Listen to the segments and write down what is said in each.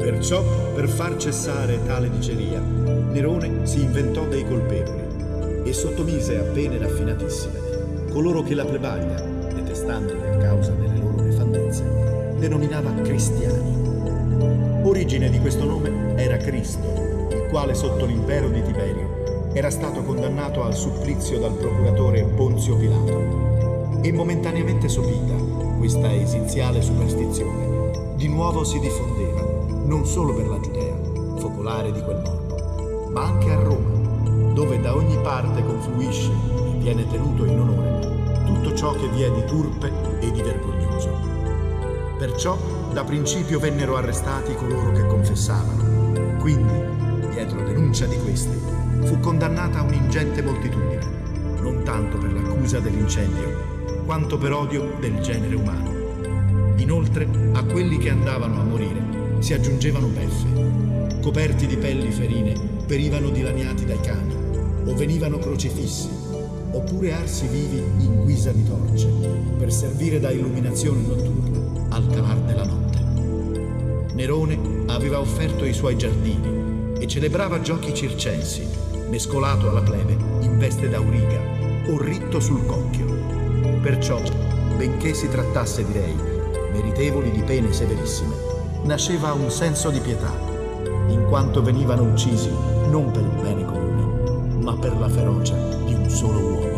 Perciò, per far cessare tale diceria, Nerone si inventò dei colpevoli e sottomise a pene raffinatissime coloro che la plebaglia, detestandoli a causa delle loro nefandezze, denominava cristiani. Origine di questo nome era Cristo, il quale sotto l'impero di Tiberio era stato condannato al supplizio dal procuratore Ponzio Pilato e momentaneamente sopita questa esiziale superstizione di nuovo si diffondeva non solo per la Giudea, focolare di quel morbo, ma anche a Roma, dove da ogni parte confluisce e viene tenuto in onore tutto ciò che vi è di turpe e di vergognoso. Perciò da principio vennero arrestati coloro che confessavano. Quindi, dietro denuncia di questi, fu condannata un'ingente moltitudine, non tanto per l'accusa dell'incendio, quanto per odio del genere umano. Inoltre, a quelli che andavano a morire si aggiungevano beffe. Coperti di pelli ferine, venivano dilaniati dai cani, o venivano crocifissi, oppure arsi vivi in guisa di torce, per servire da illuminazione notturna al calar della notte. Nerone aveva offerto i suoi giardini e celebrava giochi circensi, mescolato alla plebe in veste d'auriga o ritto sul cocchio. Perciò, benché si trattasse di rei, meritevoli di pene severissime, nasceva un senso di pietà, in quanto venivano uccisi non per il bene comune, ma per la ferocia di un solo uomo.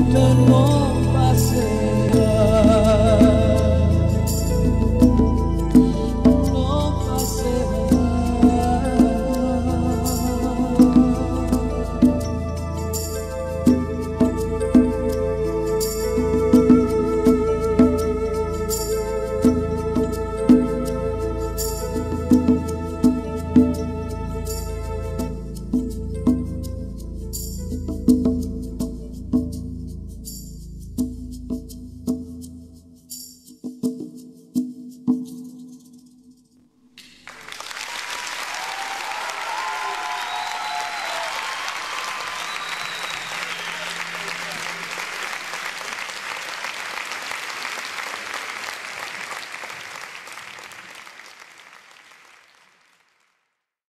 per noi.